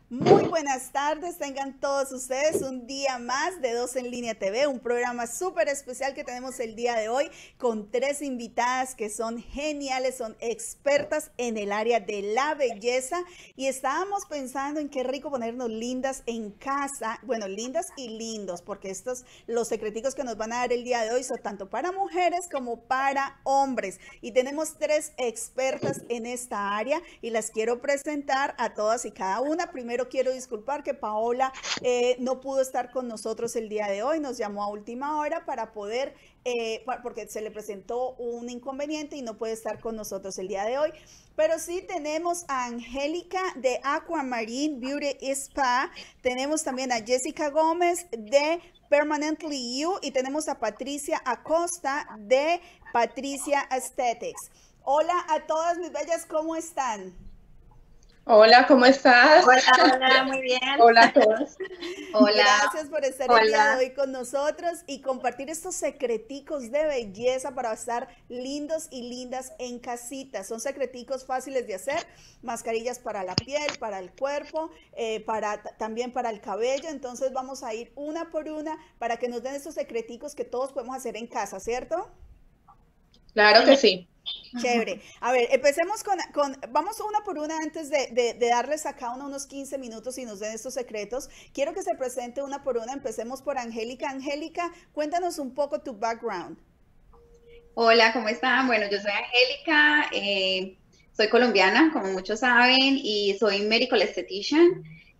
Muy buenas tardes, tengan todos ustedes un día más de Dos en Línea TV, un programa súper especial que tenemos el día de hoy con tres invitadas que son geniales, son expertas en el área de la belleza y estábamos pensando en qué rico ponernos lindas en casa, bueno, lindas y lindos, porque estos, los secreticos que nos van a dar el día de hoy son tanto para mujeres como para hombres y tenemos tres expertas en esta área y las quiero presentar a todas y cada una. Primero quiero disculpar que Paola no pudo estar con nosotros el día de hoy, nos llamó a última hora para poder, porque se le presentó un inconveniente y no puede estar con nosotros el día de hoy. Pero sí tenemos a Angélica de Aquamarine Beauty Spa, tenemos también a Jessica Gómez de Permanently You y tenemos a Patricia Acosta de Patricia Aesthetics. Hola a todas mis bellas, ¿cómo están? Hola, ¿cómo estás? Hola, hola, muy bien. Hola a todos. Hola, Gracias por estar el día de hola. hoy con nosotros y compartir estos secreticos de belleza para estar lindos y lindas en casita. Son secreticos fáciles de hacer, mascarillas para la piel, para el cuerpo, también para el cabello. Entonces vamos a ir una por una para que nos den estos secreticos que todos podemos hacer en casa, ¿cierto? Claro que sí. Chévere. A ver, empecemos vamos una por una antes de darles a cada uno unos 15 minutos y nos den estos secretos. Quiero que se presente una por una. Empecemos por Angélica. Angélica, cuéntanos un poco tu background. Hola, ¿cómo están? Bueno, yo soy Angélica, soy colombiana, como muchos saben, y soy medical esthetician.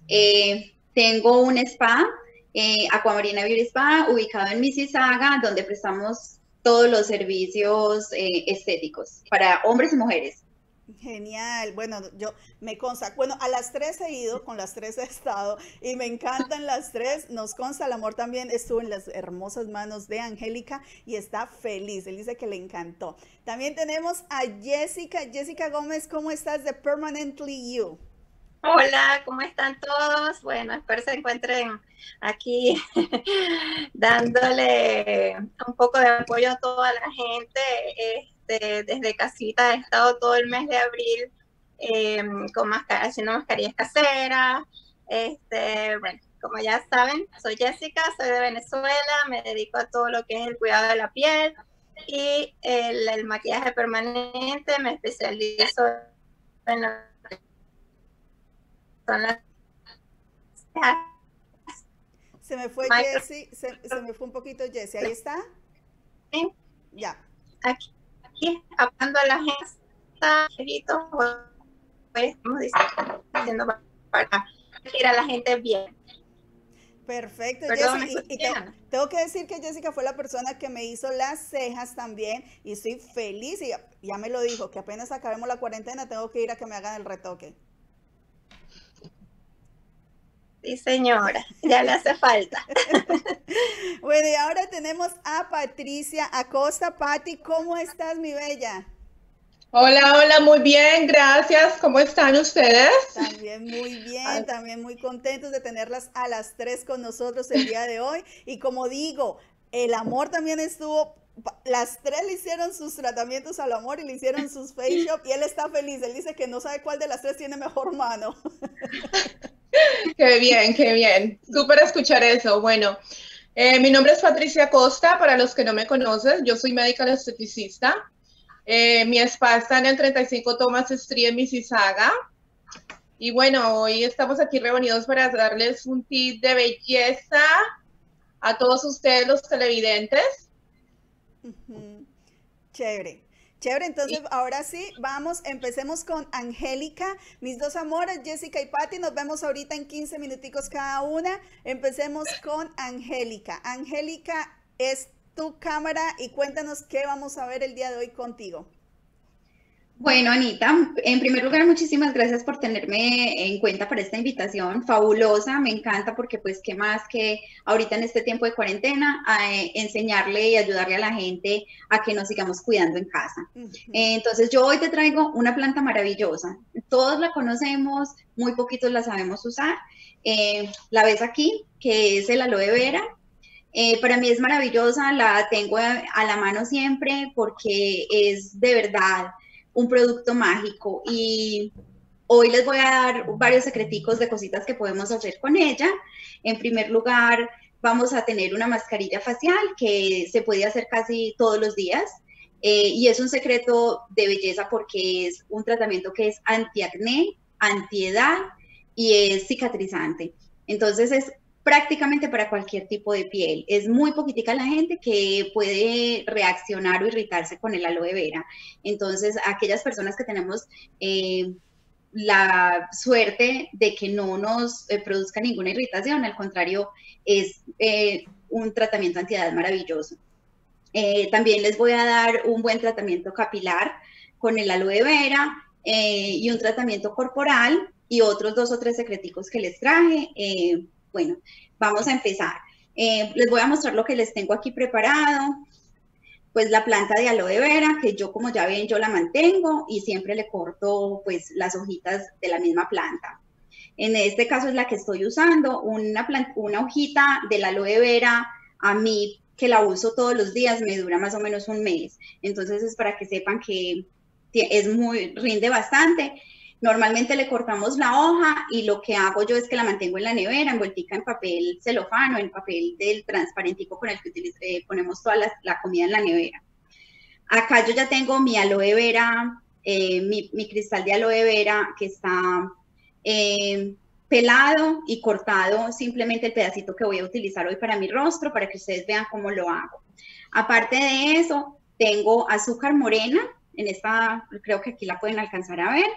Tengo un spa, Aquamarina Beauty Spa, ubicado en Mississauga, donde prestamos todos los servicios estéticos para hombres y mujeres. Genial. Bueno, yo me consta, bueno, a las tres he ido, con las tres he estado y me encantan las tres. Nos consta, el amor también estuvo en las hermosas manos de Angélica y está feliz. Él dice que le encantó. También tenemos a Jessica. Jessica Gómez, ¿cómo estás de Permanently You? Hola, ¿cómo están todos? Bueno, espero se encuentren aquí dándole un poco de apoyo a toda la gente. Desde casita he estado todo el mes de abril haciendo mascarillas caseras. Bueno, como ya saben, soy Jessica, soy de Venezuela, me dedico a todo lo que es el cuidado de la piel y el maquillaje permanente. Me especializo en lo son las Se me fue micro. Jessie, se me fue un poquito Jessie. ¿Ahí está? Ya. Aquí hablando a la gente, pues estamos diciendo para ir a la gente bien. Perfecto, Perdón, ¿me Jessie. Tengo que decir que Jessica fue la persona que me hizo las cejas también y estoy feliz y ya me lo dijo, que apenas acabemos la cuarentena tengo que ir a que me hagan el retoque. Sí, señora, ya le hace falta. Bueno, y ahora tenemos a Patricia Acosta. Pati, ¿cómo estás, mi bella? Hola, hola, muy bien, gracias. ¿Cómo están ustedes? También muy bien, también muy contentos de tenerlas a las tres con nosotros el día de hoy. Y como digo, el amor también estuvo, las tres le hicieron sus tratamientos al amor y le hicieron sus face shop y él está feliz. Él dice que no sabe cuál de las tres tiene mejor mano. Qué bien, qué bien. Súper escuchar eso. Bueno, mi nombre es Patricia Costa, para los que no me conocen, yo soy médica esteticista. Mi spa está en el 35 Thomas Street en Mississauga. Y bueno, hoy estamos aquí reunidos para darles un tip de belleza a todos ustedes, los televidentes. Chévere. Chévere, entonces ahora sí, vamos, empecemos con Angélica, mis dos amores, Jessica y Patti, nos vemos ahorita en 15 minuticos cada una. Empecemos con Angélica. Angélica, es tu cámara y cuéntanos qué vamos a ver el día de hoy contigo. Bueno, Anita, en primer lugar, muchísimas gracias por tenerme en cuenta para esta invitación fabulosa. Me encanta porque, pues, qué más que ahorita en este tiempo de cuarentena, enseñarle y ayudarle a la gente a que nos sigamos cuidando en casa. Entonces, yo hoy te traigo una planta maravillosa. Todos la conocemos, muy poquitos la sabemos usar. La ves aquí, que es el aloe vera. Para mí es maravillosa, la tengo a la mano siempre porque es de verdad un producto mágico y Hoy les voy a dar varios secreticos de cositas que podemos hacer con ella. En primer lugar, vamos a tener una mascarilla facial que se puede hacer casi todos los días. Y es un secreto de belleza porque es un tratamiento que es antiacné, antiedad y es cicatrizante. Entonces es prácticamente para cualquier tipo de piel. Es muy poquitica la gente que puede reaccionar o irritarse con el aloe vera. Entonces, aquellas personas que tenemos la suerte de que no nos produzca ninguna irritación, al contrario, es un tratamiento antiedad maravilloso. También les voy a dar un buen tratamiento capilar con el aloe vera y un tratamiento corporal y otros 2 o 3 secreticos que les traje. Bueno, vamos a empezar. Les voy a mostrar lo que les tengo aquí preparado. Pues la planta de aloe vera, que yo, como ya ven, yo la mantengo y siempre le corto pues las hojitas de la misma planta. En este caso es la que estoy usando, una hojita del aloe vera. A mí, que la uso todos los días, me dura más o menos un mes. Entonces es para que sepan que rinde bastante. Normalmente le cortamos la hoja y lo que hago yo es que la mantengo en la nevera, envueltica en papel celofano, en papel del transparentico con el que ponemos toda la comida en la nevera. Acá yo ya tengo mi aloe vera, mi cristal de aloe vera que está pelado y cortado, simplemente el pedacito que voy a utilizar hoy para mi rostro, para que ustedes vean cómo lo hago. Aparte de eso, tengo azúcar morena, en esta, creo que aquí la pueden alcanzar a ver.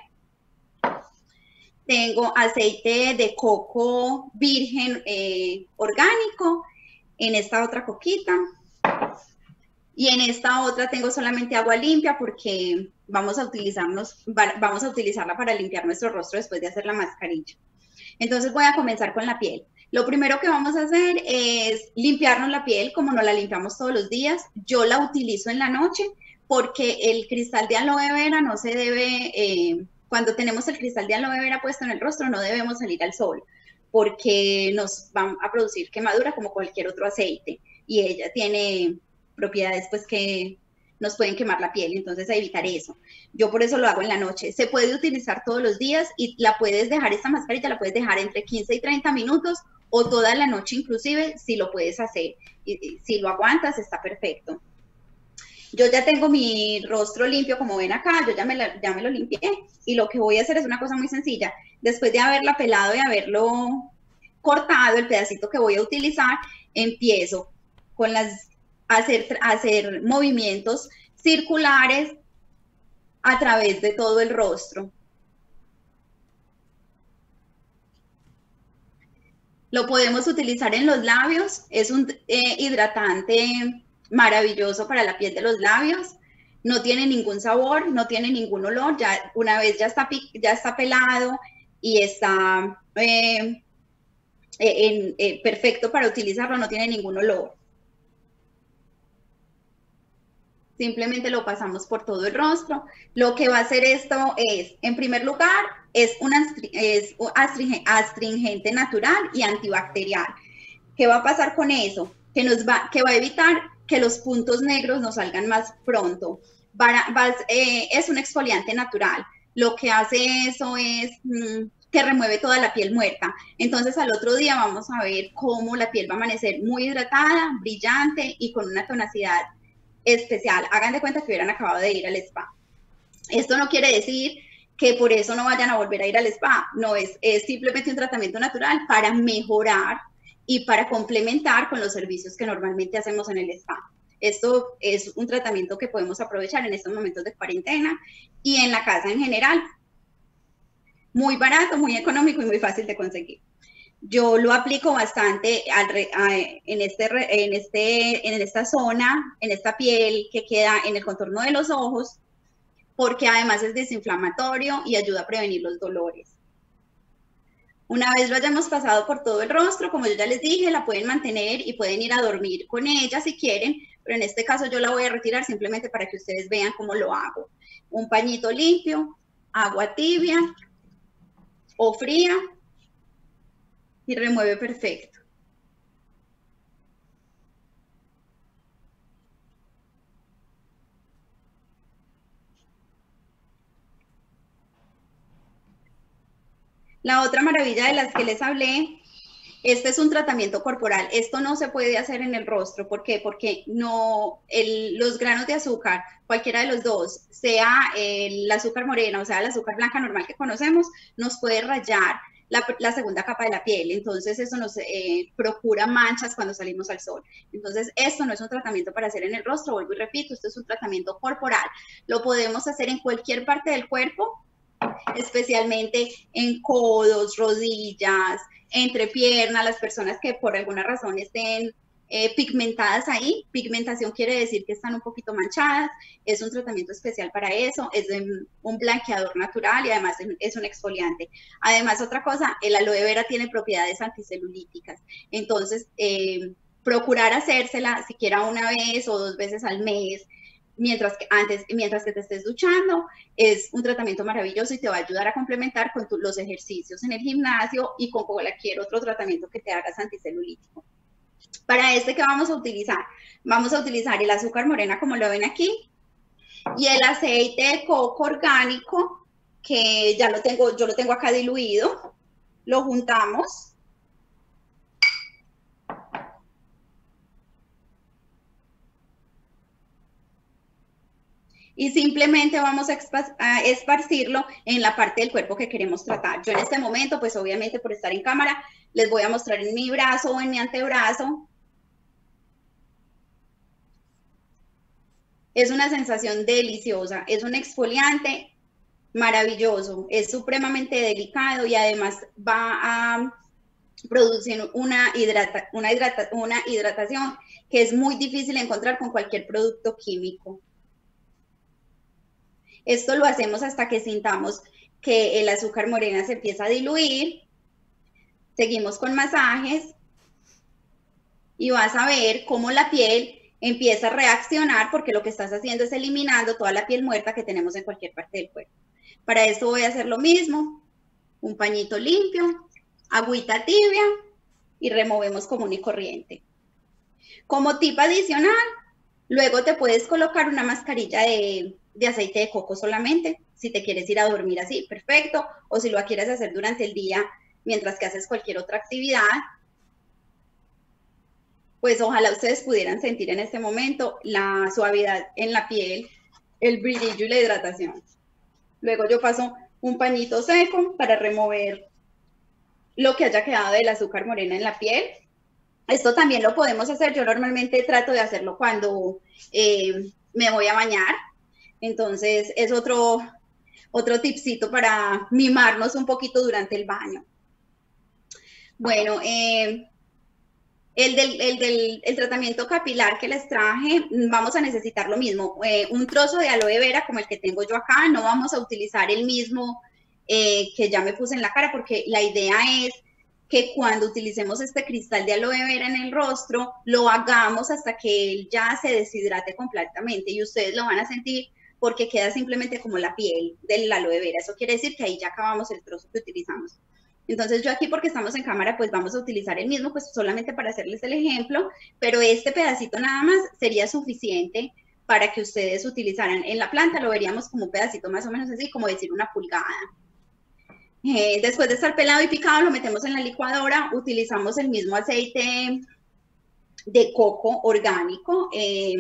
Tengo aceite de coco virgen orgánico en esta otra coquita. Y en esta otra tengo solamente agua limpia porque vamos a utilizarla para limpiar nuestro rostro después de hacer la mascarilla. Entonces voy a comenzar con la piel. Lo primero que vamos a hacer es limpiarnos la piel como nos la limpiamos todos los días. Yo la utilizo en la noche porque el cristal de aloe vera no se debe... cuando tenemos el cristal de aloe vera puesto en el rostro, no debemos salir al sol porque nos va a producir quemadura como cualquier otro aceite. Y ella tiene propiedades pues que nos pueden quemar la piel, entonces a evitar eso. Yo por eso lo hago en la noche. Se puede utilizar todos los días y la puedes dejar, esta mascarilla la puedes dejar entre 15 y 30 minutos o toda la noche inclusive, si lo puedes hacer. Y si lo aguantas, está perfecto. Yo ya tengo mi rostro limpio, como ven acá, yo ya me lo limpié y lo que voy a hacer es una cosa muy sencilla. Después de haberla pelado y haberlo cortado, el pedacito que voy a utilizar, empiezo con hacer movimientos circulares a través de todo el rostro. Lo podemos utilizar en los labios, es un hidratante maravilloso para la piel de los labios, no tiene ningún sabor, no tiene ningún olor, ya una vez ya está pelado y está perfecto para utilizarlo, no tiene ningún olor. Simplemente lo pasamos por todo el rostro. Lo que va a hacer esto es, en primer lugar, es astringente natural y antibacterial. ¿Qué va a pasar con eso? Que va a evitar que los puntos negros nos salgan más pronto. Es un exfoliante natural. Lo que hace eso es que remueve toda la piel muerta. Entonces al otro día vamos a ver cómo la piel va a amanecer muy hidratada, brillante y con una tonacidad especial. Hagan de cuenta que hubieran acabado de ir al spa. Esto no quiere decir que por eso no vayan a volver a ir al spa. No, es simplemente un tratamiento natural para mejorar y para complementar con los servicios que normalmente hacemos en el spa. Esto es un tratamiento que podemos aprovechar en estos momentos de cuarentena y en la casa en general. Muy barato, muy económico y muy fácil de conseguir. Yo lo aplico bastante en esta zona, en esta piel que queda en el contorno de los ojos, porque además es desinflamatorio y ayuda a prevenir los dolores. Una vez lo hayamos pasado por todo el rostro, como yo ya les dije, la pueden mantener y pueden ir a dormir con ella si quieren, pero en este caso yo la voy a retirar simplemente para que ustedes vean cómo lo hago. Un pañito limpio, agua tibia o fría, y remueve perfecto. La otra maravilla de las que les hablé, este es un tratamiento corporal. Esto no se puede hacer en el rostro. ¿Por qué? Porque no, los granos de azúcar, cualquiera de los dos, sea el azúcar morena o sea el azúcar blanca normal que conocemos, nos puede rayar la segunda capa de la piel. Entonces eso nos procura manchas cuando salimos al sol. Entonces esto no es un tratamiento para hacer en el rostro, vuelvo y repito, esto es un tratamiento corporal. Lo podemos hacer en cualquier parte del cuerpo, especialmente en codos, rodillas, entre piernas, las personas que por alguna razón estén pigmentadas ahí. Pigmentación quiere decir que están un poquito manchadas. Es un tratamiento especial para eso. Es un blanqueador natural y además es un exfoliante. Además, otra cosa, el aloe vera tiene propiedades anticelulíticas. Entonces, procurar hacérsela siquiera una vez o 2 veces al mes, mientras que te estés duchando, es un tratamiento maravilloso y te va a ayudar a complementar con los ejercicios en el gimnasio y con cualquier otro tratamiento que te hagas anticelulítico. Para este, ¿qué vamos a utilizar? Vamos a utilizar el azúcar morena, como lo ven aquí, y el aceite de coco orgánico, que yo lo tengo acá diluido. Lo juntamos. Y simplemente vamos a esparcirlo en la parte del cuerpo que queremos tratar. Yo en este momento, pues obviamente por estar en cámara, les voy a mostrar en mi brazo o en mi antebrazo. Es una sensación deliciosa, es un exfoliante maravilloso, es supremamente delicado y además va a producir una hidratación que es muy difícil de encontrar con cualquier producto químico. Esto lo hacemos hasta que sintamos que el azúcar morena se empieza a diluir. Seguimos con masajes y vas a ver cómo la piel empieza a reaccionar, porque lo que estás haciendo es eliminando toda la piel muerta que tenemos en cualquier parte del cuerpo. Para esto voy a hacer lo mismo, un pañito limpio, agüita tibia y removemos común y corriente. Como tip adicional, luego te puedes colocar una mascarilla de aceite de coco solamente, si te quieres ir a dormir así, perfecto, o si lo quieres hacer durante el día mientras que haces cualquier otra actividad, pues ojalá ustedes pudieran sentir en este momento la suavidad en la piel, el brillo y la hidratación. Luego yo paso un pañito seco para remover lo que haya quedado del azúcar morena en la piel. Esto también lo podemos hacer, yo normalmente trato de hacerlo cuando me voy a bañar. Entonces es otro tipcito para mimarnos un poquito durante el baño. Bueno, el tratamiento capilar que les traje, vamos a necesitar lo mismo. Un trozo de aloe vera como el que tengo yo acá, no vamos a utilizar el mismo que ya me puse en la cara, porque la idea es que cuando utilicemos este cristal de aloe vera en el rostro, lo hagamos hasta que él ya se deshidrate completamente y ustedes lo van a sentir porque queda simplemente como la piel del aloe vera. Eso quiere decir que ahí ya acabamos el trozo que utilizamos. Entonces yo aquí, porque estamos en cámara, pues vamos a utilizar el mismo, pues solamente para hacerles el ejemplo, pero este pedacito nada más sería suficiente para que ustedes utilizaran. En la planta lo veríamos como un pedacito más o menos así, como decir una pulgada. Después de estar pelado y picado, lo metemos en la licuadora, utilizamos el mismo aceite de coco orgánico,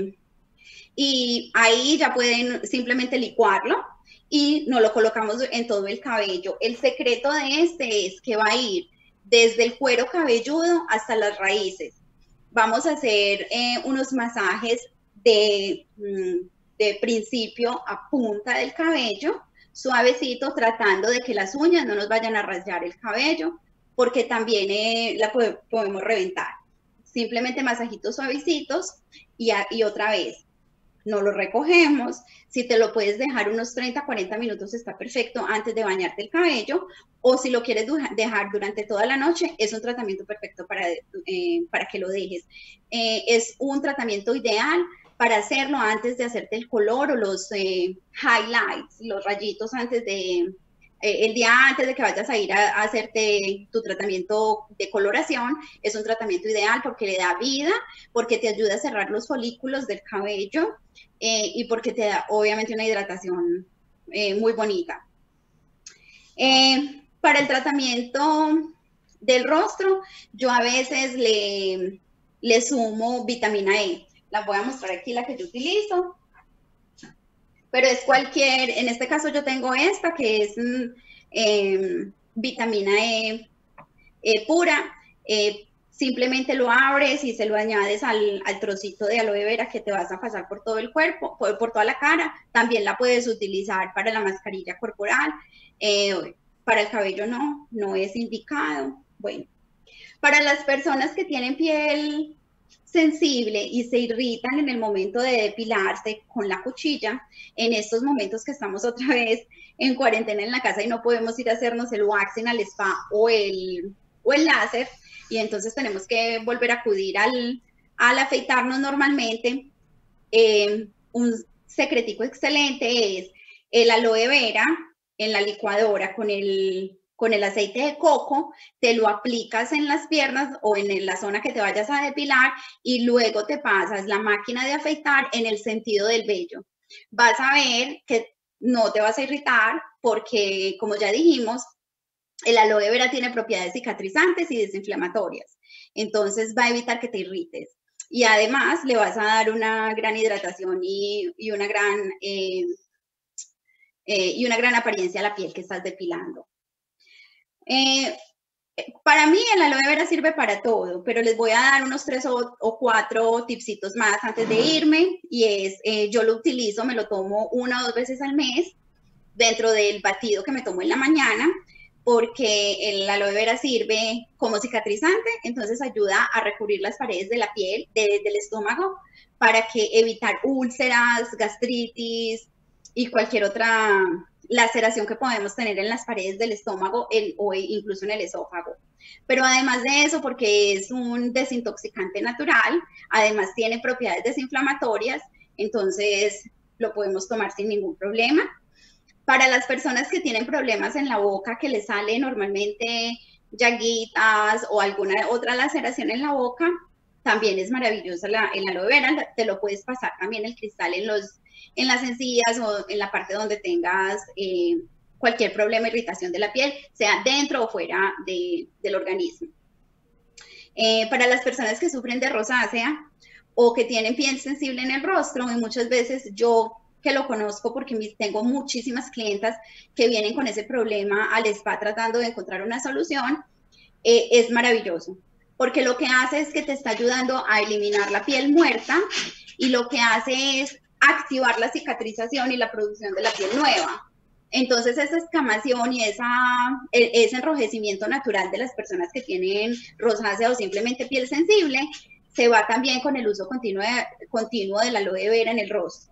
y ahí ya pueden simplemente licuarlo y nos lo colocamos en todo el cabello. El secreto de este es que va a ir desde el cuero cabelludo hasta las raíces. Vamos a hacer unos masajes de principio a punta del cabello, suavecito, tratando de que las uñas no nos vayan a rayar el cabello, porque también la podemos reventar. Simplemente masajitos suavecitos y otra vez. No lo recogemos. Si te lo puedes dejar unos 30, 40 minutos está perfecto antes de bañarte el cabello, o si lo quieres dejar durante toda la noche, es un tratamiento perfecto para que lo dejes. Es un tratamiento ideal para hacerlo antes de hacerte el color o los highlights, los rayitos antes de... el día antes de que vayas a ir a hacerte tu tratamiento de coloración. Es un tratamiento ideal porque le da vida, porque te ayuda a cerrar los folículos del cabello y porque te da obviamente una hidratación muy bonita. para el tratamiento del rostro, yo a veces le sumo vitamina E. La voy a mostrar aquí, la que yo utilizo. Pero es cualquier, en este caso yo tengo esta que es vitamina E pura. Simplemente lo abres y se lo añades al trocito de aloe vera que te vas a pasar por todo el cuerpo, por toda la cara. También la puedes utilizar para la mascarilla corporal. Para el cabello no es indicado. Bueno, para las personas que tienen piel sensible y se irritan en el momento de depilarse con la cuchilla, en estos momentos que estamos otra vez en cuarentena en la casa y no podemos ir a hacernos el waxing al spa o el láser, y entonces tenemos que volver a acudir al afeitarnos normalmente, un secretico excelente es el aloe vera en la licuadora con el aceite de coco, te lo aplicas en las piernas o en la zona que te vayas a depilar y luego te pasas la máquina de afeitar en el sentido del vello. Vas a ver que no te vas a irritar porque, como ya dijimos, el aloe vera tiene propiedades cicatrizantes y desinflamatorias. Entonces va a evitar que te irrites. Y además le vas a dar una gran hidratación y una gran apariencia a la piel que estás depilando. Para mí el aloe vera sirve para todo, pero les voy a dar unos 3 o 4 tipsitos más antes de irme, y es, yo lo utilizo, me lo tomo 1 o 2 veces al mes dentro del batido que me tomo en la mañana, porque el aloe vera sirve como cicatrizante, entonces ayuda a recubrir las paredes de la piel, del estómago, para que evitar úlceras, gastritis y cualquier otra laceración que podemos tener en las paredes del estómago o incluso en el esófago. Pero además de eso, porque es un desintoxicante natural, además tiene propiedades desinflamatorias, entonces lo podemos tomar sin ningún problema. Para las personas que tienen problemas en la boca, que les sale normalmente llaguitas o alguna otra laceración en la boca, también es maravillosa el aloe vera. Te lo puedes pasar también el cristal en las encías o en la parte donde tengas cualquier problema, irritación de la piel, sea dentro o fuera del organismo. Para las personas que sufren de rosácea o que tienen piel sensible en el rostro, y muchas veces yo que lo conozco porque tengo muchísimas clientas que vienen con ese problema al spa tratando de encontrar una solución, es maravilloso, porque lo que hace es que te está ayudando a eliminar la piel muerta y lo que hace es activar la cicatrización y la producción de la piel nueva. Entonces esa escamación y ese enrojecimiento natural de las personas que tienen rosácea o simplemente piel sensible se va también con el uso continuo del aloe vera en el rostro.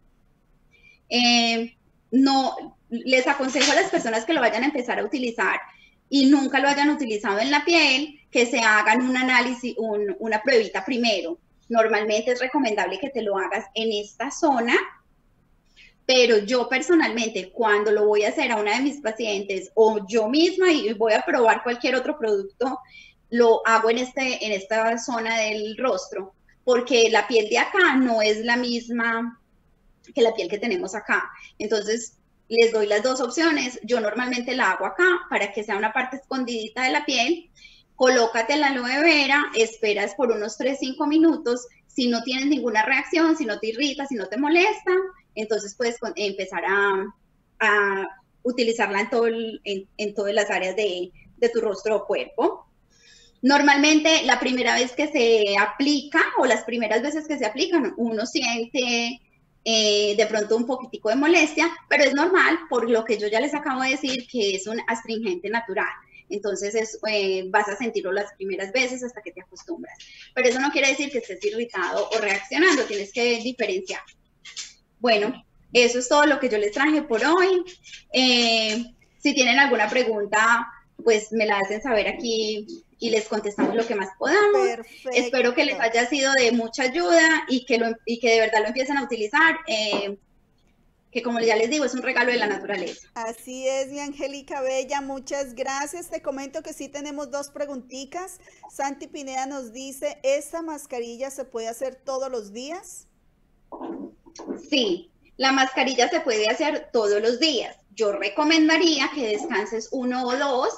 No, les aconsejo a las personas que lo vayan a empezar a utilizar y nunca lo hayan utilizado en la piel, que se hagan un análisis, una pruebita primero. Normalmente es recomendable que te lo hagas en esta zona, pero yo personalmente cuando lo voy a hacer a una de mis pacientes o yo misma y voy a probar cualquier otro producto, lo hago en esta zona del rostro, porque la piel de acá no es la misma que la piel que tenemos acá. Entonces les doy las dos opciones. Yo normalmente la hago acá para que sea una parte escondidita de la piel. Colócate la aloe vera, esperas por unos 3-5 minutos. Si no tienes ninguna reacción, si no te irrita, si no te molesta, entonces puedes empezar a utilizarla en todas las áreas de tu rostro o cuerpo. Normalmente la primera vez que se aplica o las primeras veces que se aplican, uno siente de pronto un poquitico de molestia, pero es normal por lo que yo ya les acabo de decir, que es un astringente natural. Entonces vas a sentirlo las primeras veces hasta que te acostumbras. Pero eso no quiere decir que estés irritado o reaccionando, tienes que diferenciar. Bueno, eso es todo lo que yo les traje por hoy. Si tienen alguna pregunta, pues me la hacen saber aquí y les contestamos lo que más podamos. Perfecto. Espero que les haya sido de mucha ayuda y que de verdad lo empiecen a utilizar, que como ya les digo, es un regalo de la naturaleza. Así es, mi Angélica Bella, muchas gracias. Te comento que sí tenemos 2 preguntitas. Santi Pineda nos dice, ¿esta mascarilla se puede hacer todos los días? Sí, la mascarilla se puede hacer todos los días. Yo recomendaría que descanses 1 o 2,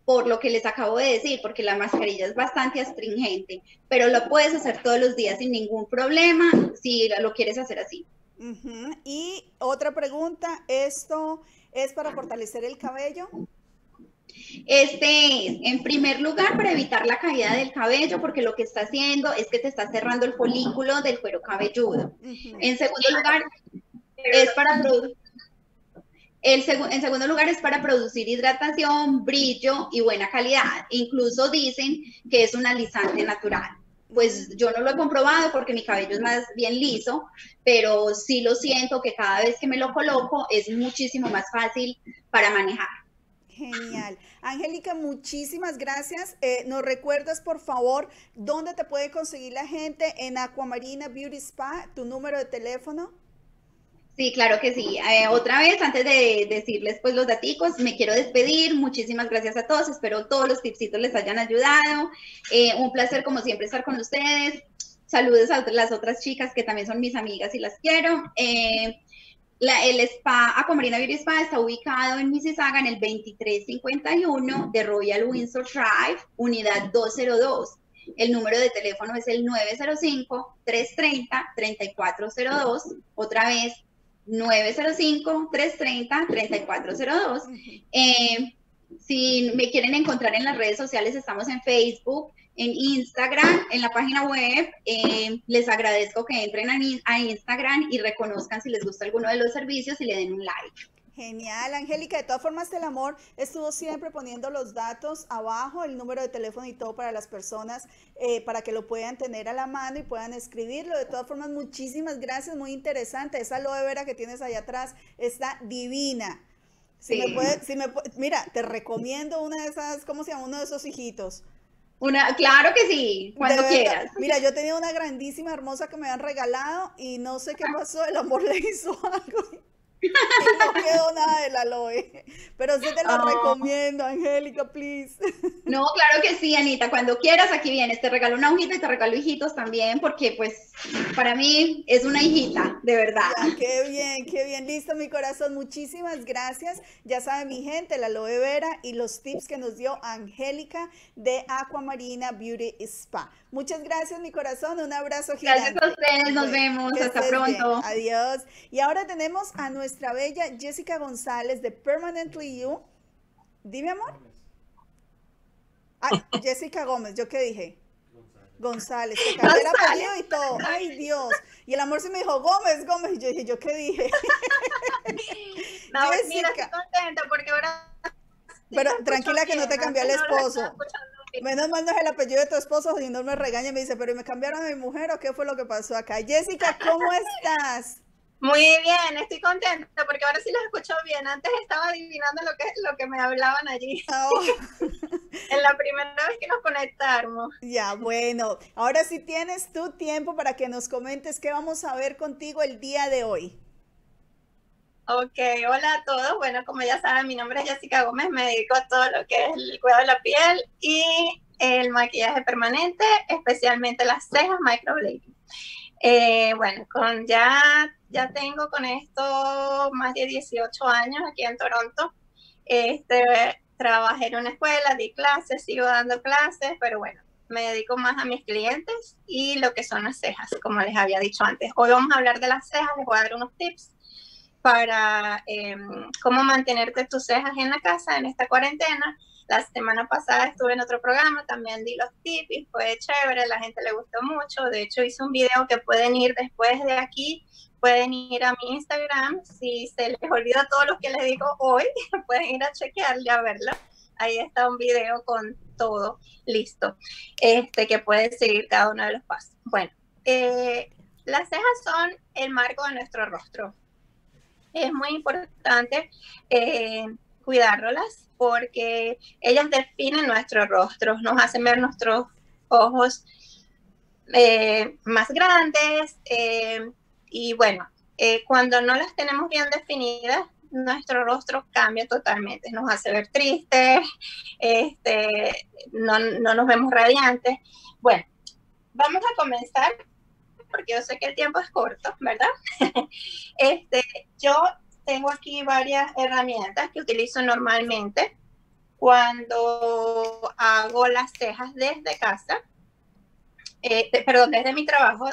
por lo que les acabo de decir, porque la mascarilla es bastante astringente, pero lo puedes hacer todos los días sin ningún problema si lo quieres hacer así. Y otra pregunta, ¿esto es para fortalecer el cabello? Este es, en primer lugar, para evitar la caída del cabello, porque lo que está haciendo es que te está cerrando el folículo del cuero cabelludo. En segundo lugar, es para en segundo lugar, es para producir hidratación, brillo y buena calidad. Incluso dicen que es un alisante natural. Pues yo no lo he comprobado porque mi cabello es más bien liso, pero sí lo siento que cada vez que me lo coloco es muchísimo más fácil para manejar. Genial. Angélica, muchísimas gracias. ¿Nos recuerdas, por favor, dónde te puede conseguir la gente en Aquamarina Beauty Spa, tu número de teléfono? Sí, claro que sí. Otra vez, antes de decirles pues los daticos, me quiero despedir. Muchísimas gracias a todos. Espero todos los tipsitos les hayan ayudado. Un placer, como siempre, estar con ustedes. Saludos a las otras chicas que también son mis amigas y las quiero. El spa Aquamarina Beauty Spa está ubicado en Mississauga en el 2351 de Royal Windsor Drive, unidad 202. El número de teléfono es el 905-330-3402. Otra vez, 905-330-3402. Si me quieren encontrar en las redes sociales, estamos en Facebook, en Instagram, en la página web. Les agradezco que entren a Instagram y reconozcan si les gusta alguno de los servicios y le den un like. Genial, Angélica. De todas formas, Telamor estuvo siempre poniendo los datos abajo, el número de teléfono y todo para las personas, para que lo puedan tener a la mano y puedan escribirlo. De todas formas, muchísimas gracias, muy interesante. Esa aloe vera que tienes allá atrás está divina. Mira, te recomiendo una de esas, ¿cómo se llama? Uno de esos hijitos. Claro que sí, cuando quieras. Mira, yo tenía una grandísima, hermosa que me habían regalado y no sé qué pasó, el amor le hizo algo. Y no quedó nada del aloe, pero sí te lo recomiendo, Angélica, please. No, claro que sí, Anita, cuando quieras aquí vienes, te regalo una hojita y te regalo hijitos también, porque pues para mí es una hijita, de verdad. Ya, qué bien, listo mi corazón, muchísimas gracias. Ya saben mi gente, la aloe vera y los tips que nos dio Angélica de Aquamarina Beauty Spa. Muchas gracias mi corazón, un abrazo gigante. Gracias a ustedes, nos vemos, hasta pronto. Bien. Adiós. Y ahora tenemos a nuestra bella Jessica González de Permanently You. Dime, amor. Ay, Jessica Gómez, ¿yo qué dije? González, te cambié el apellido y todo. Ay, Dios. Y el amor se me dijo, Gómez. Y yo dije, ¿yo qué dije? No, mira, estoy contenta porque ahora... Pero tranquila que no te cambié el esposo. Menos mal no es el apellido de tu esposo, si no me regaña y me dice, ¿pero me cambiaron a mi mujer o qué fue lo que pasó acá? Jessica, ¿cómo estás? Muy bien, estoy contenta porque ahora sí los escucho bien. Antes estaba adivinando lo que me hablaban allí. Oh. En la primera vez que nos conectamos. Ya, bueno. Ahora sí tienes tu tiempo para que nos comentes qué vamos a ver contigo el día de hoy. Ok, hola a todos. Bueno, como ya saben, mi nombre es Jessica Gómez. Me dedico a todo lo que es el cuidado de la piel y el maquillaje permanente, especialmente las cejas microblading. Bueno, ya tengo con esto más de 18 años aquí en Toronto. Trabajé en una escuela, di clases, sigo dando clases, pero bueno, me dedico más a mis clientes y lo que son las cejas, como les había dicho antes. Hoy vamos a hablar de las cejas, les voy a dar unos tips para cómo mantenerte tus cejas en la casa en esta cuarentena. La semana pasada estuve en otro programa, también di los tips y fue chévere, la gente le gustó mucho. De hecho, hice un video que pueden ir después de aquí, pueden ir a mi Instagram. Si se les olvida todo lo que les digo hoy, pueden ir a chequearle, a verlo. Ahí está un video con todo listo, que pueden seguir cada uno de los pasos. Bueno, las cejas son el marco de nuestro rostro. Es muy importante cuidárnoslas porque ellas definen nuestro rostro, nos hacen ver nuestros ojos más grandes y bueno, cuando no las tenemos bien definidas, nuestro rostro cambia totalmente, nos hace ver tristes, no nos vemos radiantes. Bueno, vamos a comenzar porque yo sé que el tiempo es corto, ¿verdad? Yo tengo aquí varias herramientas que utilizo normalmente cuando hago las cejas desde casa, perdón, desde mi trabajo.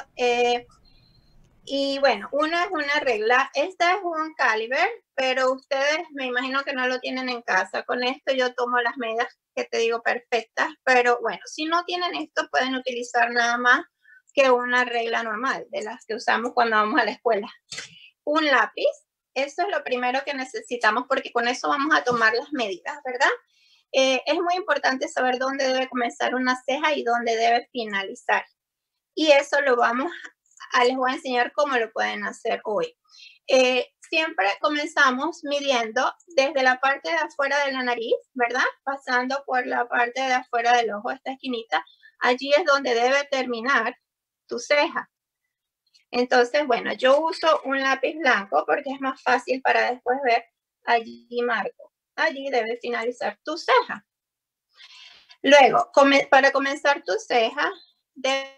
Y bueno, una es una regla, esta es un caliber, pero ustedes me imagino que no lo tienen en casa. Con esto yo tomo las medidas que te digo perfectas, pero bueno, si no tienen esto pueden utilizar nada más que una regla normal, de las que usamos cuando vamos a la escuela. Un lápiz, eso es lo primero que necesitamos porque con eso vamos a tomar las medidas, ¿verdad? Es muy importante saber dónde debe comenzar una ceja y dónde debe finalizar. Y eso lo les voy a enseñar cómo lo pueden hacer hoy. Siempre comenzamos midiendo desde la parte de afuera de la nariz, ¿verdad? Pasando por la parte de afuera del ojo, esta esquinita. Allí es donde debe terminar tu ceja. Entonces, bueno, yo uso un lápiz blanco porque es más fácil para después ver. Allí marco. Allí debe finalizar tu ceja. Luego, para comenzar tu ceja, debes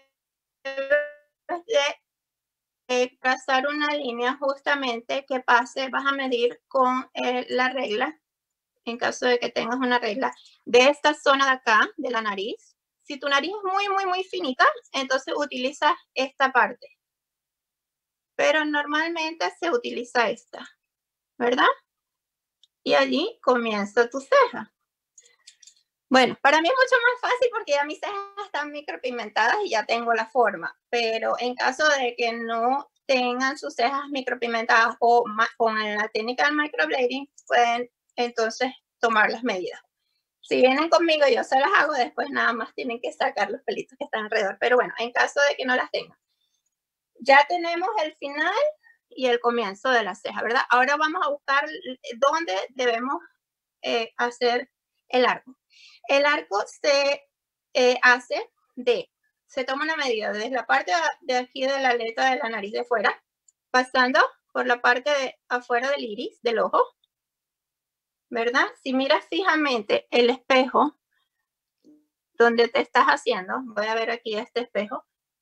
de trazar una línea justamente que pase, vas a medir con la regla, en caso de que tengas una regla, de esta zona de acá, de la nariz. Si tu nariz es muy, muy, muy finita, entonces utilizas esta parte. Pero normalmente se utiliza esta, ¿verdad? Y allí comienza tu ceja. Bueno, para mí es mucho más fácil porque ya mis cejas están micropigmentadas y ya tengo la forma. Pero en caso de que no tengan sus cejas micropigmentadas o con la técnica del microblading, pueden entonces tomar las medidas. Si vienen conmigo, yo se las hago, después nada más tienen que sacar los pelitos que están alrededor. Pero bueno, en caso de que no las tengan. Ya tenemos el final y el comienzo de la ceja, ¿verdad? Ahora vamos a buscar dónde debemos hacer el arco. El arco se hace se toma una medida desde la parte de aquí de la aleta de la nariz de fuera, pasando por la parte de afuera del iris, del ojo, ¿verdad? Si miras fijamente el espejo donde te estás haciendo, voy a ver aquí este espejo,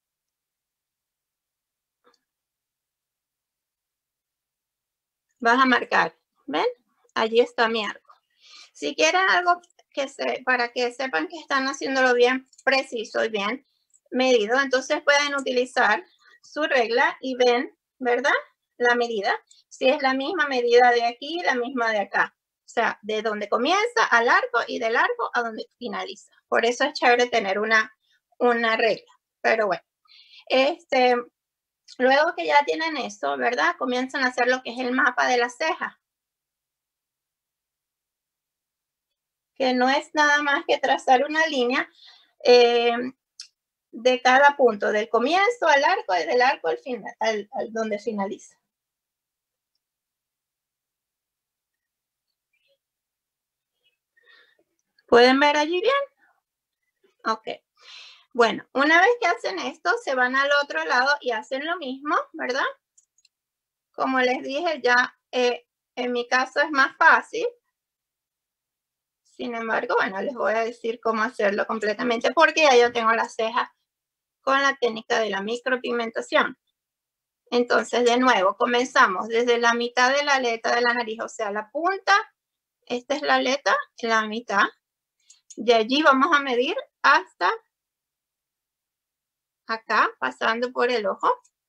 vas a marcar, ¿ven? Allí está mi arco. Si quieren algo para que sepan que están haciéndolo bien preciso y bien medido, entonces pueden utilizar su regla y ven, ¿verdad? La medida. Si es la misma medida de aquí, la misma de acá. O sea, de donde comienza al arco y del arco a donde finaliza. Por eso es chévere tener una regla. Pero bueno, luego que ya tienen eso, ¿verdad? Comienzan a hacer lo que es el mapa de la ceja. Que no es nada más que trazar una línea de cada punto, del comienzo al arco y del arco al final, al donde finaliza. ¿Pueden ver allí bien? Ok. Bueno, una vez que hacen esto, se van al otro lado y hacen lo mismo, ¿verdad? Como les dije, ya en mi caso es más fácil. Sin embargo, bueno, les voy a decir cómo hacerlo completamente porque ya yo tengo las cejas con la técnica de la micropigmentación. Entonces, de nuevo, comenzamos desde la mitad de la aleta de la nariz, o sea, la punta, esta es la aleta, la mitad. De allí vamos a medir hasta acá, pasando por el ojo.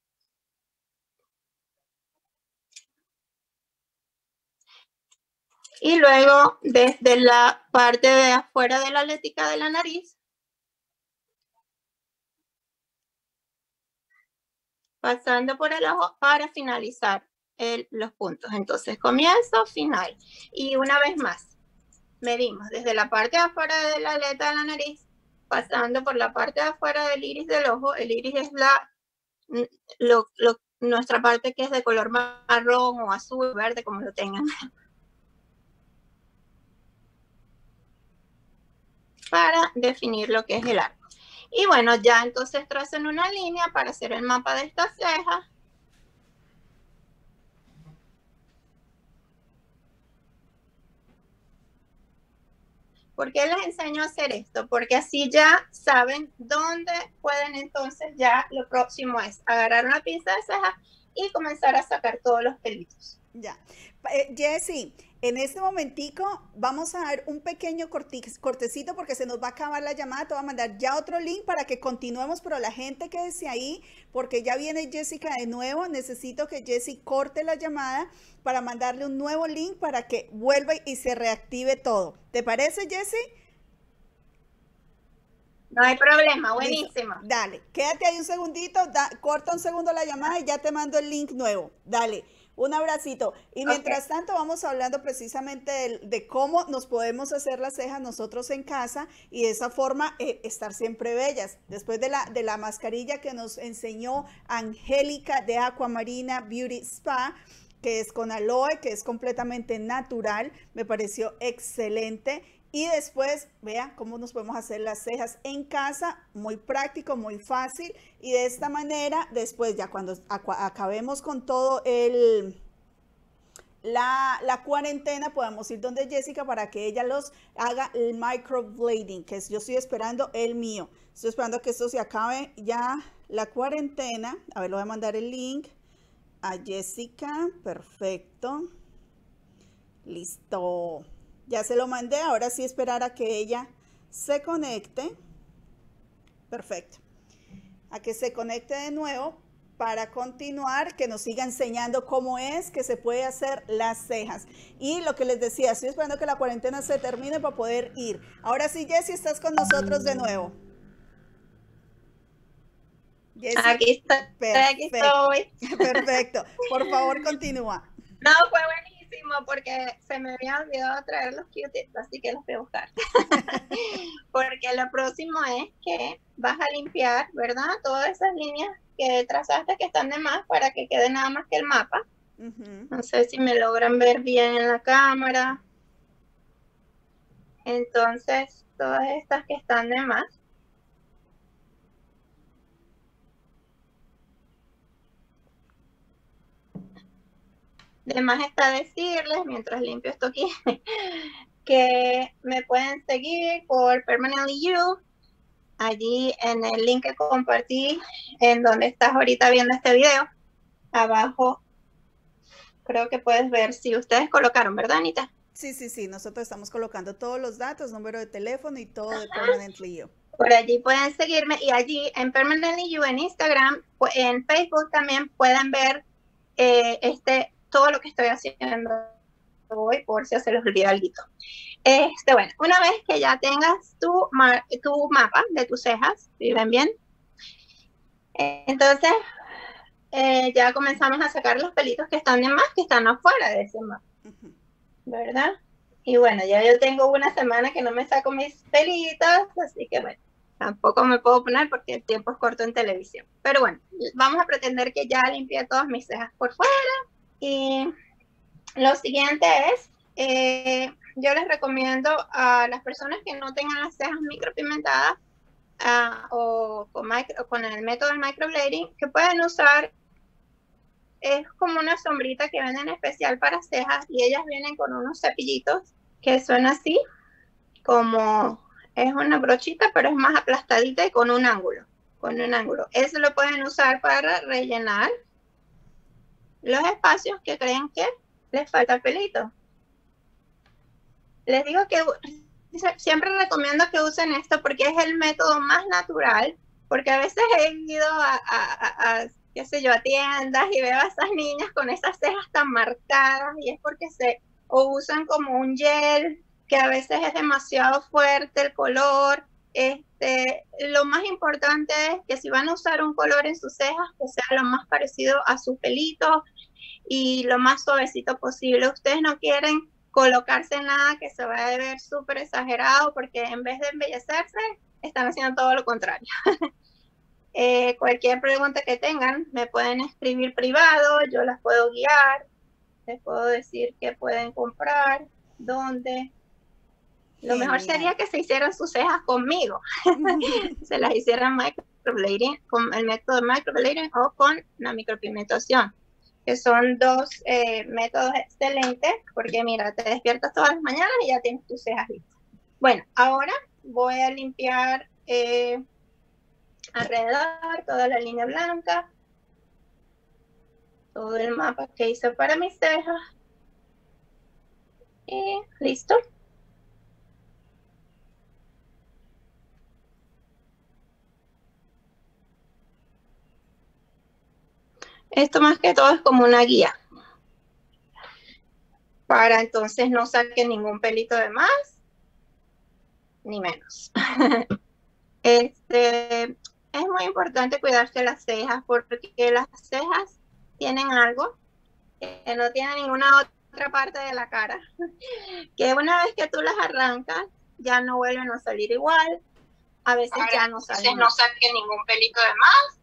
Y luego, desde la parte de afuera de la aletica de la nariz, pasando por el ojo para finalizar los puntos. Entonces, comienzo, final. Y una vez más, medimos desde la parte de afuera de la aleta de la nariz, pasando por la parte de afuera del iris del ojo. El iris es nuestra parte que es de color marrón o azul, verde, como lo tengan. Para definir lo que es el arco. Y bueno, ya entonces tracen una línea para hacer el mapa de esta ceja. ¿Por qué les enseño a hacer esto? Porque así ya saben dónde pueden entonces ya lo próximo es agarrar una pinza de ceja y comenzar a sacar todos los pelitos. Ya. Jessy, en este momentico vamos a dar un pequeño cortecito porque se nos va a acabar la llamada. Te voy a mandar ya otro link para que continuemos, pero la gente quédese ahí porque ya viene Jessica de nuevo. Necesito que Jessy corte la llamada para mandarle un nuevo link para que vuelva y se reactive todo. ¿Te parece, Jessy? No hay problema, Listo. buenísimo. Dale, quédate ahí un segundito, corta un segundo la llamada y ya te mando el link nuevo. Dale, un abracito. Y mientras tanto vamos hablando precisamente de cómo nos podemos hacer las cejas nosotros en casa y de esa forma estar siempre bellas. Después de la mascarilla que nos enseñó Angélica de Aquamarina Beauty Spa, que es con aloe, que es completamente natural, me pareció excelente. Y después, vea cómo nos podemos hacer las cejas en casa, muy práctico, muy fácil. Y de esta manera, después ya cuando acabemos con todo la cuarentena, podemos ir donde Jessica para que ella los haga el microblading, que yo estoy esperando el mío. Estoy esperando que esto se acabe ya la cuarentena. A ver, le voy a mandar el link a Jessica. Perfecto. Listo. Ya se lo mandé, ahora sí esperar a que ella se conecte. Perfecto. A que se conecte de nuevo para continuar, que nos siga enseñando cómo es que se puede hacer las cejas. Y lo que les decía, estoy esperando que la cuarentena se termine para poder ir. Ahora sí, Jessy, estás con nosotros de nuevo. Jessy, Aquí estoy. Perfecto. Por favor, continúa. No, fue buenísimo porque se me había olvidado traer los Q-tips, así que los voy a buscar. Porque lo próximo es que vas a limpiar, ¿verdad? Todas esas líneas que trazaste que están de más para que quede nada más que el mapa. No sé si me logran ver bien en la cámara. Entonces, todas estas que están de más. De más está decirles, mientras limpio esto aquí, que me pueden seguir por Permanently You, allí en el link que compartí, en donde estás ahorita viendo este video. Abajo, creo que puedes ver si ustedes colocaron, ¿verdad, Anita? Sí, nosotros estamos colocando todos los datos, número de teléfono y todo de Permanently You. Por allí pueden seguirme y allí en Permanently You, en Instagram, en Facebook también pueden ver todo lo que estoy haciendo hoy, por si se les olvida algo. Bueno, una vez que ya tengas tu mapa de tus cejas, ¿sí ven bien? Entonces, ya comenzamos a sacar los pelitos que están de más, que están afuera de ese mapa, ¿verdad? Y bueno, ya yo tengo una semana que no me saco mis pelitos, así que bueno, tampoco me puedo poner porque el tiempo es corto en televisión. Pero bueno, vamos a pretender que ya limpié todas mis cejas por fuera. Y lo siguiente es, yo les recomiendo a las personas que no tengan las cejas micropigmentadas o con el método del microblading, que pueden usar, es como una sombrita que venden especial para cejas y ellas vienen con unos cepillitos que son así, como es una brochita, pero es más aplastadita y con un ángulo. Eso lo pueden usar para rellenar los espacios que creen que les falta pelito. Les digo que siempre recomiendo que usen esto porque es el método más natural, porque a veces he ido qué sé yo, a tiendas y veo a esas niñas con esas cejas tan marcadas y es porque o usan como un gel que a veces es demasiado fuerte el color. Lo más importante es que si van a usar un color en sus cejas, que sea lo más parecido a su pelito y lo más suavecito posible. Ustedes no quieren colocarse nada que se vaya a ver súper exagerado porque en vez de embellecerse, están haciendo todo lo contrario. Cualquier pregunta que tengan, me pueden escribir privado, yo las puedo guiar, les puedo decir qué pueden comprar, dónde. Lo mejor sería que se hicieran sus cejas conmigo, se las hicieran microblading, con el método de microblading o con la micropigmentación, que son dos métodos excelentes, porque mira, te despiertas todas las mañanas y ya tienes tus cejas listas. Bueno, ahora voy a limpiar alrededor toda la línea blanca. todo el mapa que hice para mis cejas. Y listo. Esto más que todo es como una guía. Para entonces no saquen ningún pelito de más, ni menos. Es muy importante cuidarse las cejas porque las cejas tienen algo que no tiene ninguna otra parte de la cara, que una vez que tú las arrancas ya no vuelven a salir igual, a veces ya no salen, no saquen ningún pelito de más.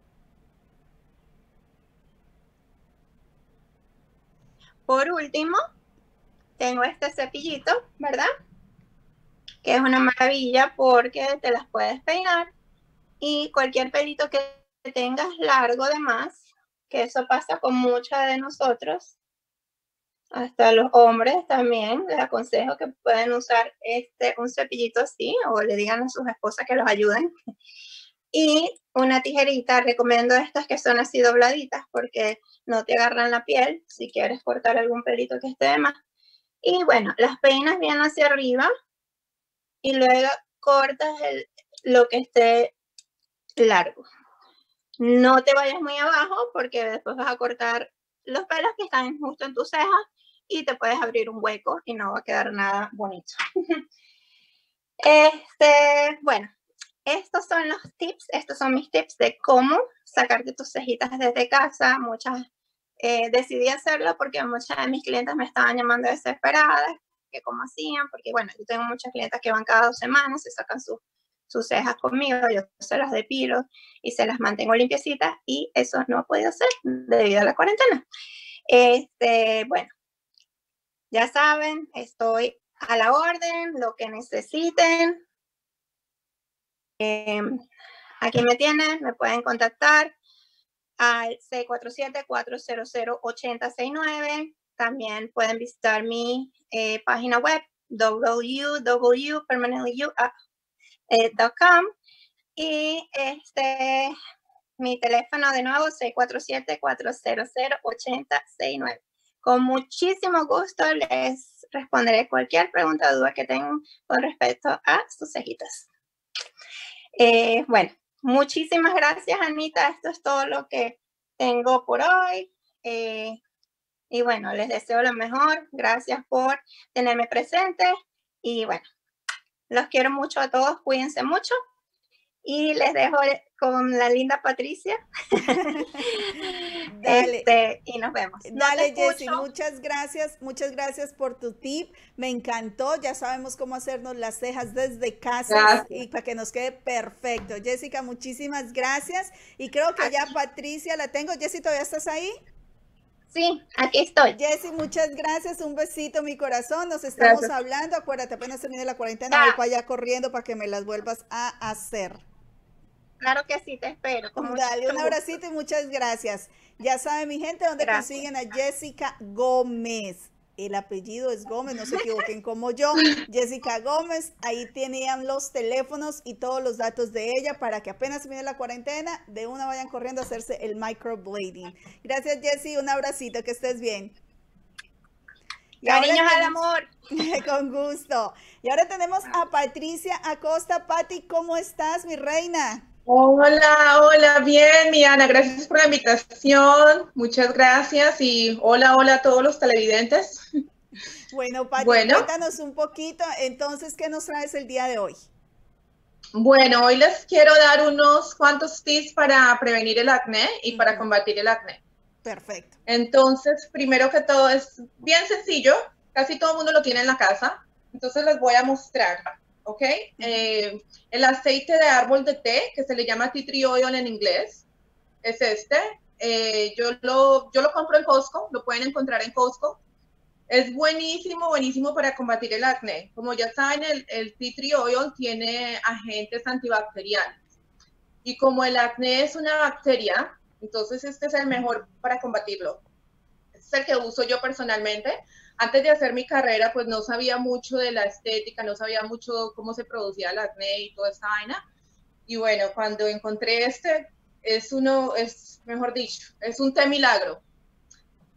Por último, tengo este cepillito, ¿verdad? Que es una maravilla porque te las puedes peinar y cualquier pelito que tengas largo de más, que eso pasa con muchos de nosotros, hasta los hombres también, les aconsejo que pueden usar un cepillito así o le digan a sus esposas que los ayuden. Y una tijerita, recomiendo estas que son así dobladitas porque no te agarran la piel si quieres cortar algún pelito que esté de más. Y bueno, las peinas bien hacia arriba y luego cortas lo que esté largo. No te vayas muy abajo porque después vas a cortar los pelos que están justo en tus cejas y te puedes abrir un hueco y no va a quedar nada bonito. Bueno, estos son los tips, estos son mis tips de cómo sacarte tus cejitas desde casa. Decidí hacerlo porque muchas de mis clientes me estaban llamando desesperadas, que cómo hacían, porque bueno, yo tengo muchas clientes que van cada 2 semanas, se sacan sus cejas conmigo, yo se las depilo y se las mantengo limpiecitas y eso no he podido hacer debido a la cuarentena. Bueno, ya saben, estoy a la orden, lo que necesiten. Aquí me tienen, me pueden contactar al 647-400-8069. También pueden visitar mi página web www.permanentlyu.com y mi teléfono de nuevo 647-400-8069. Con muchísimo gusto les responderé cualquier pregunta o duda que tengan con respecto a sus cejitas. Bueno, muchísimas gracias, Anita. Esto es todo lo que tengo por hoy. Y bueno, les deseo lo mejor. Gracias por tenerme presente. Y bueno, los quiero mucho a todos. Cuídense mucho. Y les dejo con la linda Patricia. Dale. Y nos vemos. Dale, Jessy, muchas gracias por tu tip, me encantó, ya sabemos cómo hacernos las cejas desde casa y para que nos quede perfecto. Jessica, muchísimas gracias y creo que ya Patricia la tengo. Jessy, ¿todavía estás ahí? Sí, aquí estoy. Jessy, muchas gracias, un besito, mi corazón, nos estamos hablando, acuérdate, apenas termine la cuarentena, voy para allá corriendo para que me las vuelvas a hacer. Claro que sí, te espero. Dale, un abracito y muchas gracias. Ya saben, mi gente, dónde consiguen a Jessica Gómez. El apellido es Gómez, no se equivoquen como yo. Jessica Gómez, ahí tenían los teléfonos y todos los datos de ella para que apenas termine la cuarentena, de una vayan corriendo a hacerse el microblading. Gracias, Jessy, un abracito, que estés bien. Cariños al amor. Con gusto. Y ahora tenemos a Patricia Acosta. Pati, ¿cómo estás, mi reina? Hola, bien, mi Ana, gracias por la invitación, muchas gracias y hola a todos los televidentes. Bueno, Pati, cuéntanos un poquito, entonces, ¿qué nos traes el día de hoy? Bueno, hoy les quiero dar unos cuantos tips para prevenir el acné y para combatir el acné. Perfecto. Entonces, primero que todo es bien sencillo, casi todo el mundo lo tiene en la casa, entonces les voy a mostrar. ¿Ok? El aceite de árbol de té, que se le llama tea tree oil en inglés, es este. Yo lo compro en Costco, lo pueden encontrar en Costco. Es buenísimo para combatir el acné. Como ya saben, el tea tree oil tiene agentes antibacteriales. Y como el acné es una bacteria, entonces este es el mejor para combatirlo. Este es el que uso yo personalmente. Antes de hacer mi carrera, pues no sabía mucho de la estética, no sabía mucho cómo se producía el acné y toda esta vaina. Y bueno, cuando encontré mejor dicho, es un té milagro.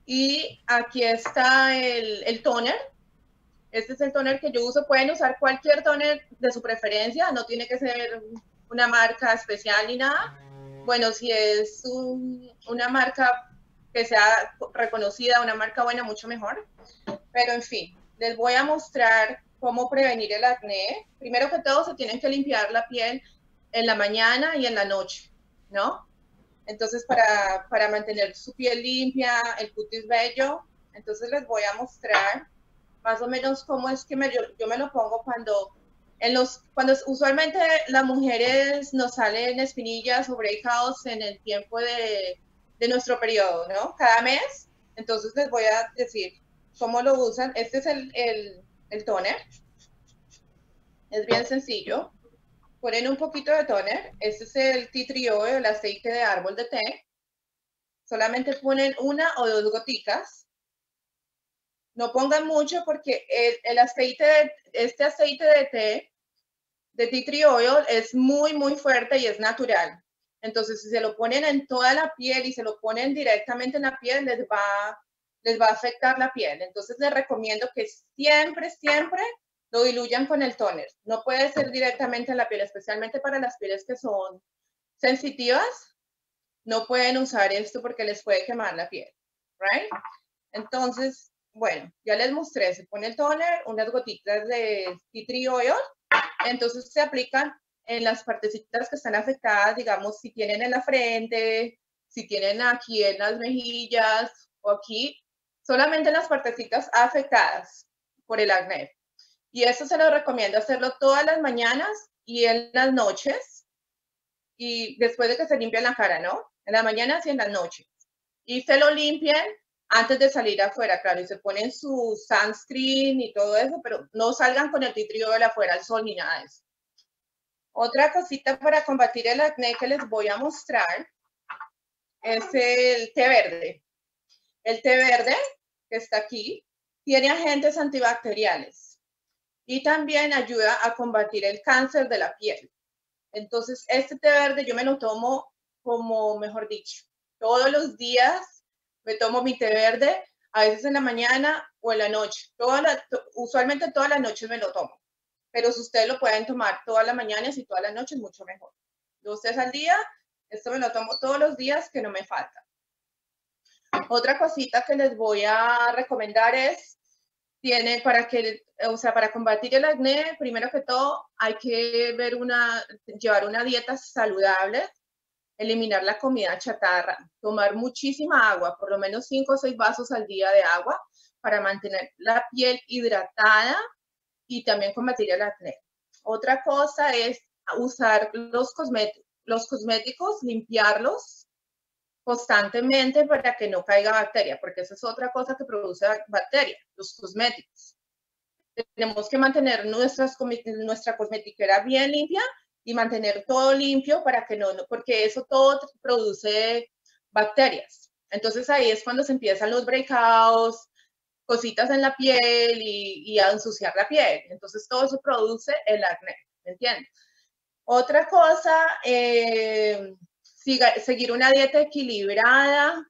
Y aquí está el toner. Este es el toner que yo uso. Pueden usar cualquier toner de su preferencia, no tiene que ser una marca especial ni nada. Bueno, si es una marca que sea reconocida, una marca buena, mucho mejor. Pero en fin, les voy a mostrar cómo prevenir el acné. Primero que todo, se tienen que limpiar la piel en la mañana y en la noche, ¿no? Entonces, para mantener su piel limpia, el cutis bello, entonces les voy a mostrar más o menos cómo es que yo me lo pongo cuando usualmente las mujeres nos salen espinillas o breakouts en el tiempo de nuestro periodo, ¿no? Cada mes. Entonces les voy a decir cómo lo usan. Este es el toner. Es bien sencillo. Ponen un poquito de toner. Este es el tea tree oil, el aceite de árbol de té. Solamente ponen una o dos goticas. No pongan mucho porque este aceite de té, de tea tree oil, es muy, muy fuerte y es natural. Entonces, si se lo ponen en toda la piel y se lo ponen directamente en la piel, les va a afectar la piel. Entonces, les recomiendo que siempre, siempre lo diluyan con el toner. No puede ser directamente en la piel, especialmente para las pieles que son sensitivas. No pueden usar esto porque les puede quemar la piel, ¿right? Entonces, bueno, ya les mostré. Se pone el toner, unas gotitas de tea tree oil. Entonces se aplican en las partecitas que están afectadas, digamos, si tienen en la frente, si tienen aquí en las mejillas o aquí, solamente en las partecitas afectadas por el acné. Y eso se lo recomiendo hacerlo todas las mañanas y en las noches, y después de que se limpien la cara, ¿no? En las mañanas y en las noches. Y se lo limpian antes de salir afuera, claro, y se ponen su sunscreen y todo eso, pero no salgan con el tea tree oil afuera al sol ni nada de eso. Otra cosita para combatir el acné que les voy a mostrar es el té verde. El té verde, que está aquí, tiene agentes antibacteriales y también ayuda a combatir el cáncer de la piel. Entonces, este té verde yo me lo tomo como, mejor dicho, todos los días me tomo mi té verde, a veces en la mañana o en la noche. Usualmente todas las noches me lo tomo. Pero si ustedes lo pueden tomar todas las mañanas y todas las noches, mucho mejor. 2 veces al día, esto me lo tomo todos los días, que no me falta. Otra cosita que les voy a recomendar es, para combatir el acné, primero que todo, hay que llevar una dieta saludable, eliminar la comida chatarra, tomar muchísima agua, por lo menos 5 o 6 vasos al día de agua para mantener la piel hidratada y también combatir el acné. Otra cosa es usar los cosméticos, limpiarlos constantemente para que no caiga bacteria, porque esa es otra cosa que produce bacteria, los cosméticos. Tenemos que mantener nuestra cosmetiquera bien limpia y mantener todo limpio para que porque eso todo produce bacterias. Entonces ahí es cuando se empiezan los breakouts, cositas en la piel y a ensuciar la piel. Entonces todo eso produce el acné, ¿me entiendes? Otra cosa, seguir una dieta equilibrada,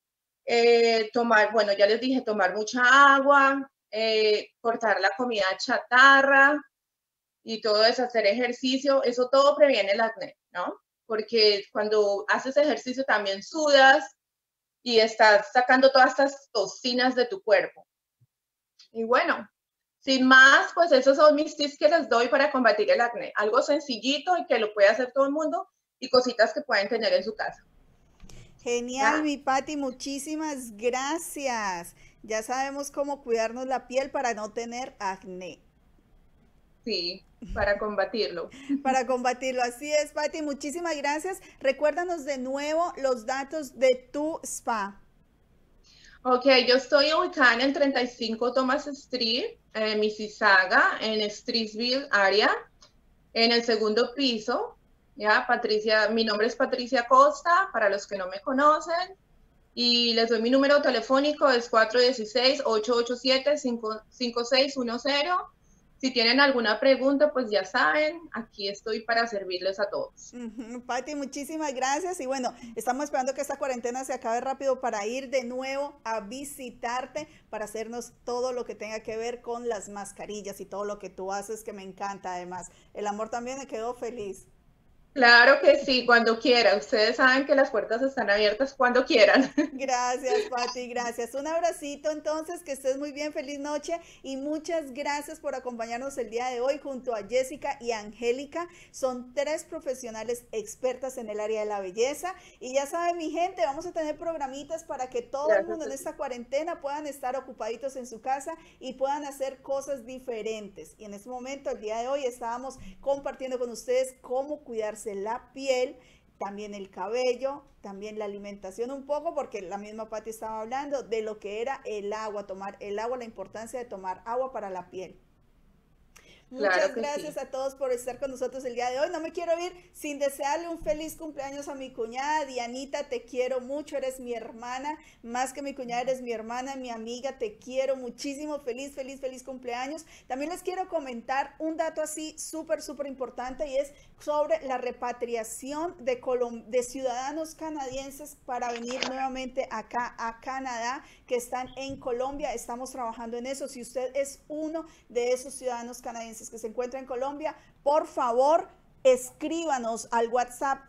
ya les dije, tomar mucha agua, cortar la comida chatarra y todo eso, hacer ejercicio, eso todo previene el acné, ¿no? Porque cuando haces ejercicio también sudas y estás sacando todas estas toxinas de tu cuerpo. Y bueno, sin más, pues esos son mis tips que les doy para combatir el acné. Algo sencillito y que lo puede hacer todo el mundo y cositas que pueden tener en su casa. Genial, mi Pati, muchísimas gracias. Ya sabemos cómo cuidarnos la piel para no tener acné. Sí, para combatirlo. Para combatirlo, así es, Pati, muchísimas gracias. Recuérdanos de nuevo los datos de tu spa. Ok, yo estoy ubicada en el 35 Thomas Street, Mississauga, en Streetsville área, en el segundo piso. Ya, Patricia, mi nombre es Patricia Costa, para los que no me conocen, y les doy mi número telefónico, es 416-887-5610. Si tienen alguna pregunta, pues ya saben, aquí estoy para servirles a todos. Pati, muchísimas gracias. Y bueno, estamos esperando que esta cuarentena se acabe rápido para ir de nuevo a visitarte, para hacernos todo lo que tenga que ver con las mascarillas y todo lo que tú haces, que me encanta además. El amor también me quedó feliz. Claro que sí, cuando quieran. Ustedes saben que las puertas están abiertas cuando quieran. Gracias, Pati, gracias. Un abracito entonces, que estés muy bien, feliz noche y muchas gracias por acompañarnos el día de hoy junto a Jessica y Angélica. Son 3 profesionales expertas en el área de la belleza y ya saben, mi gente, vamos a tener programitas para que todo el mundo en esta cuarentena puedan estar ocupaditos en su casa y puedan hacer cosas diferentes. Y en este momento, el día de hoy, estábamos compartiendo con ustedes cómo cuidarse la piel, también el cabello, también la alimentación un poco, porque la misma Pati estaba hablando de lo que era el agua, tomar el agua, la importancia de tomar agua para la piel. Muchas gracias a todos por estar con nosotros el día de hoy. No me quiero ir sin desearle un feliz cumpleaños a mi cuñada. Dianita, te quiero mucho, eres mi hermana, más que mi cuñada eres mi hermana, mi amiga, te quiero muchísimo. Feliz cumpleaños. También les quiero comentar un dato así súper importante, y es sobre la repatriación de ciudadanos canadienses para venir nuevamente acá a Canadá, que están en Colombia. Estamos trabajando en eso. Si usted es uno de esos ciudadanos canadienses que se encuentra en Colombia, por favor, escríbanos al WhatsApp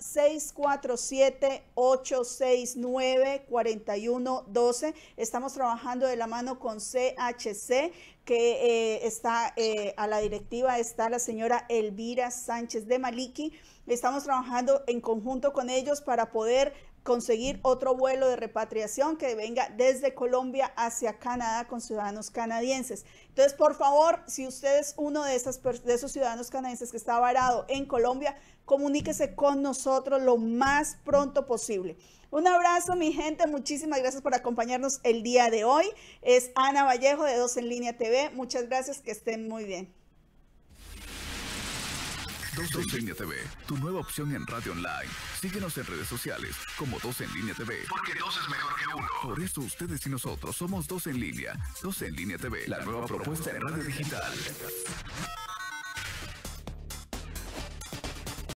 647-869-4112. Estamos trabajando de la mano con CHC, que está a la directiva, está la señora Elvira Sánchez de Maliki. Estamos trabajando en conjunto con ellos para poder conseguir otro vuelo de repatriación que venga desde Colombia hacia Canadá con ciudadanos canadienses. Entonces, por favor, si usted es uno de esos ciudadanos canadienses que está varado en Colombia, comuníquese con nosotros lo más pronto posible. Un abrazo, mi gente. Muchísimas gracias por acompañarnos el día de hoy. Es Ana Vallejo de 2 en Línea TV. Muchas gracias, que estén muy bien. 2 en Línea TV, tu nueva opción en radio online. Síguenos en redes sociales como 2 en Línea TV. Porque 2 es mejor que 1. Por eso ustedes y nosotros somos 2 en Línea. 2 en Línea TV, la nueva propuesta en radio digital.